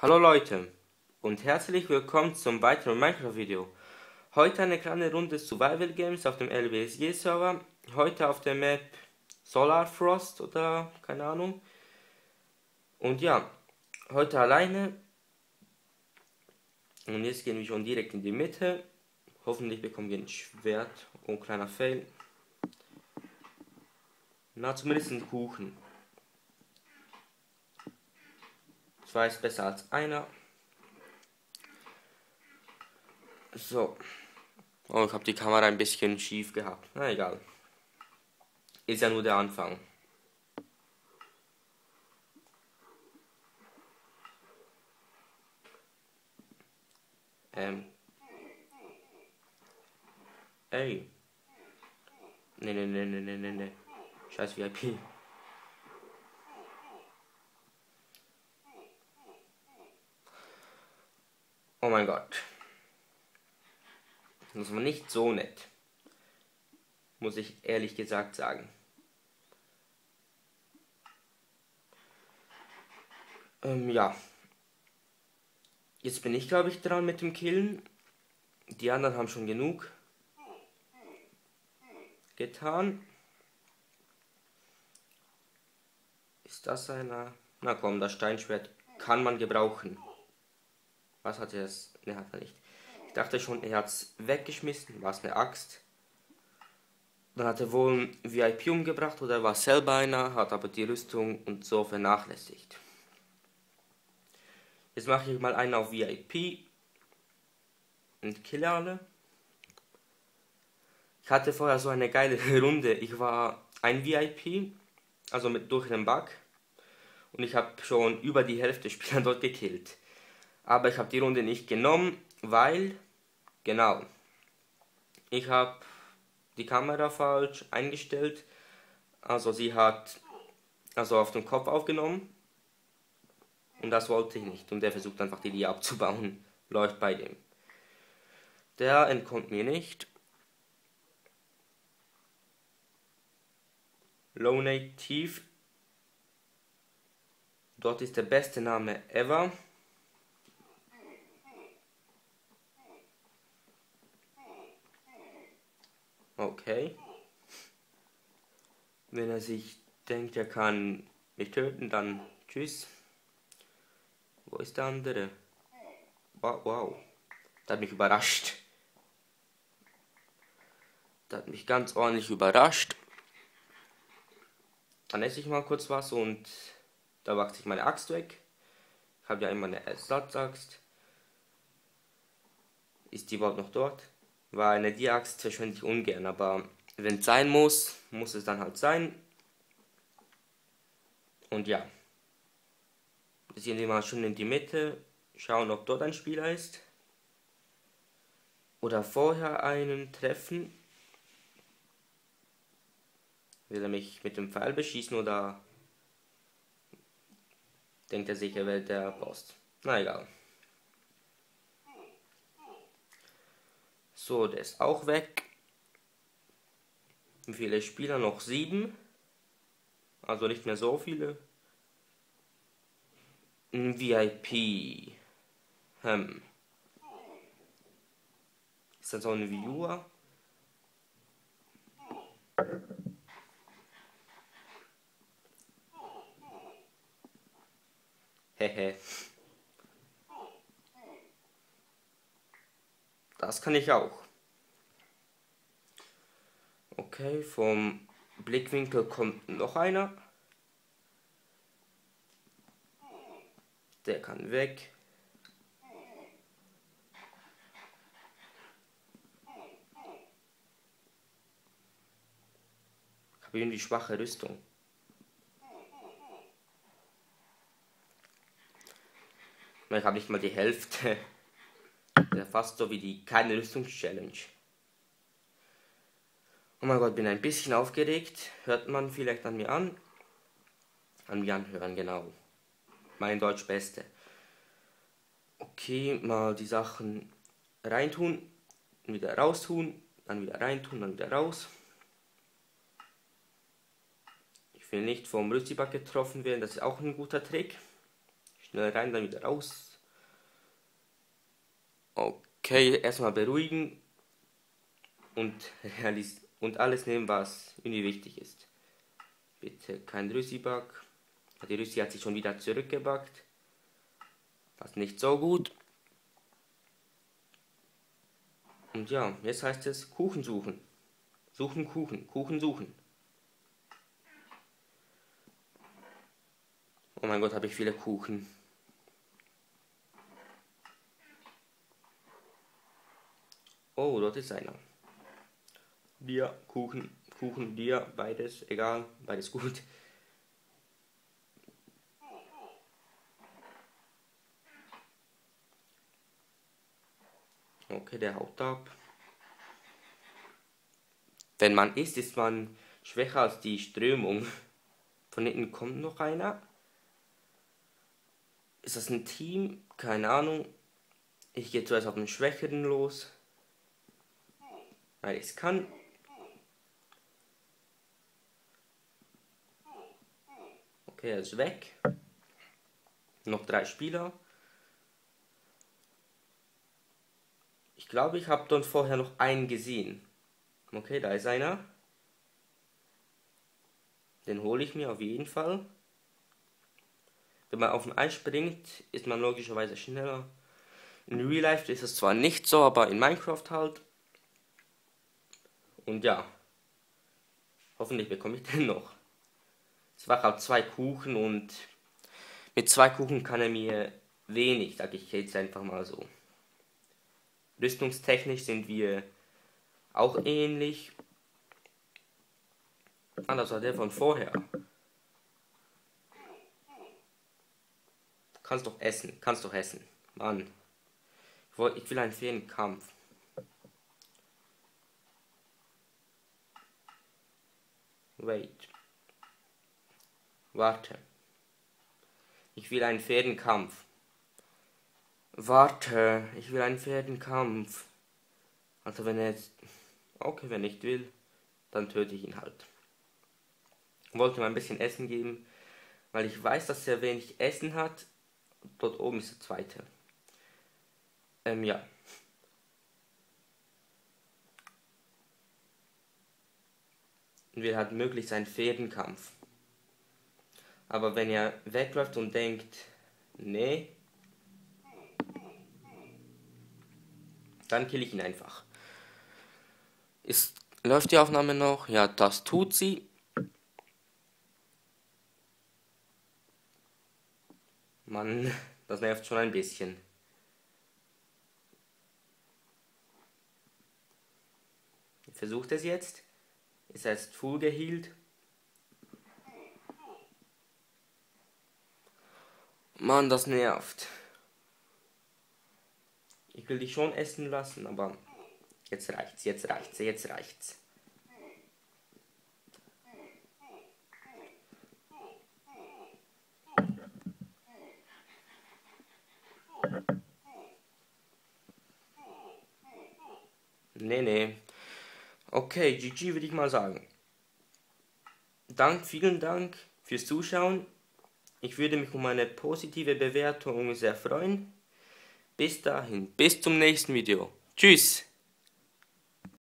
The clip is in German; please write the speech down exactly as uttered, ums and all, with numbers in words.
Hallo Leute und herzlich willkommen zum weiteren Minecraft-Video. Heute eine kleine Runde Survival Games auf dem L W S G-Server. Heute auf der Map Solar Frost oder keine Ahnung. Und ja, heute alleine. Und jetzt gehen wir schon direkt in die Mitte. Hoffentlich bekommen wir ein Schwert. Oh, kleiner Fail. Na, zumindest ein Kuchen. Zwei ist besser als einer. So. Oh, ich habe die Kamera ein bisschen schief gehabt. Na egal. Ist ja nur der Anfang. Ähm. Ey. Ne, ne, ne, ne, ne, ne, ne. Scheiß V I P. Oh mein Gott. Das war nicht so nett. Muss ich ehrlich gesagt sagen. Ähm, ja. Jetzt bin ich, glaube ich, dran mit dem Killen. Die anderen haben schon genug getan. Ist das einer? Na komm, das Steinschwert kann man gebrauchen. Was hat er jetzt? Ne, hat er nicht. Ich dachte schon, er hat es weggeschmissen. War es eine Axt? Dann hat er wohl ein V I P umgebracht oder war selber einer, hat aber die Rüstung und so vernachlässigt. Jetzt mache ich mal einen auf V I P und kille alle. Ich hatte vorher so eine geile Runde. Ich war ein V I P, also mit durch den Bug. Und ich habe schon über die Hälfte Spieler dort gekillt. Aber ich habe die Runde nicht genommen, weil, genau, ich habe die Kamera falsch eingestellt. Also sie hat also auf den Kopf aufgenommen. Und das wollte ich nicht. Und der versucht einfach die Lia abzubauen. Läuft bei dem. Der entkommt mir nicht. Low Native. Dort ist der beste Name ever. Okay. Wenn er sich denkt, er kann mich töten, dann tschüss. Wo ist der andere? Wow, wow. Das hat mich überrascht. Das hat mich ganz ordentlich überrascht. Dann esse ich mal kurz was und da wachse ich meine Axt weg. Ich habe ja immer eine Ersatzaxt. Ist die überhaupt noch dort? Weil eine die Axt verschwende ich ungern, aber wenn es sein muss, muss es dann halt sein. Und ja. Jetzt gehen wir mal schon in die Mitte, schauen, ob dort ein Spieler ist. Oder vorher einen treffen. Will er mich mit dem Pfeil beschießen oder denkt er sich, er wäre der Boss? Na egal. So, der ist auch weg. Wie viele Spieler? Noch sieben. Also nicht mehr so viele. Ein V I P. Hm. Ist das so ein Viewer? Hehe. Das kann ich auch. Okay, vom Blickwinkel kommt noch einer. Der kann weg. Ich habe irgendwie schwache Rüstung. Ich habe nicht mal die Hälfte. Der fast so wie die keine Rüstungs-Challenge. Oh mein Gott, bin ein bisschen aufgeregt. Hört man vielleicht an mir an? An mir anhören, genau. Mein Deutsch Beste. Okay, mal die Sachen reintun, wieder raustun, dann wieder reintun, dann wieder raus. Ich will nicht vom Rüstibug getroffen werden, das ist auch ein guter Trick. Schnell rein, dann wieder raus. Okay, erstmal beruhigen und, realis und alles nehmen, was irgendwie wichtig ist. Bitte kein Rüssi-Bug. Die Rüssi hat sich schon wieder zurückgebackt. Das ist nicht so gut. Und ja, jetzt heißt es Kuchen suchen. Suchen Kuchen, Kuchen suchen. Oh mein Gott, habe ich viele Kuchen. Oh, dort ist einer. Dir, Kuchen, Kuchen, dir, beides, egal, beides gut. Okay, der haut ab. Wenn man isst, ist man schwächer als die Strömung. Von hinten kommt noch einer. Ist das ein Team? Keine Ahnung. Ich gehe zuerst auf den Schwächeren los. Weil ich es kann. Okay, er ist weg. Noch drei Spieler. Ich glaube, ich habe dort vorher noch einen gesehen. Okay, da ist einer. Den hole ich mir auf jeden Fall. Wenn man auf ein Eis springt, ist man logischerweise schneller. In Real Life ist es zwar nicht so, aber in Minecraft halt. Und ja. Hoffentlich bekomme ich den noch. Es waren halt zwei Kuchen und mit zwei Kuchen kann er mir wenig, sage ich jetzt einfach mal so. Rüstungstechnisch sind wir auch ähnlich. Ah, das war der von vorher. Kannst doch essen, kannst doch essen. Mann. Ich, wollt, ich will einen fairen Kampf. Wait. Warte. Ich will einen fairen Kampf. Warte, ich will einen fairen Kampf. Also wenn er jetzt... Okay, wenn er nicht will, dann töte ich ihn halt. Ich wollte ihm ein bisschen Essen geben, weil ich weiß, dass er wenig Essen hat. Dort oben ist der zweite. Ähm, ja. Und wir hat möglichst einen fairen Kampf. Aber wenn er wegläuft und denkt, nee, dann kill ich ihn einfach. Ist, läuft die Aufnahme noch? Ja, das tut sie. Mann, das nervt schon ein bisschen. Ich versuche es jetzt. Ist er jetzt full gehealt? Mann, das nervt. Ich will dich schon essen lassen, aber jetzt reicht's, jetzt reicht's, jetzt reicht's. Nee, nee. Okay, G G würde ich mal sagen. Dank, vielen Dank fürs Zuschauen. Ich würde mich um eine positive Bewertung sehr freuen. Bis dahin, bis zum nächsten Video. Tschüss!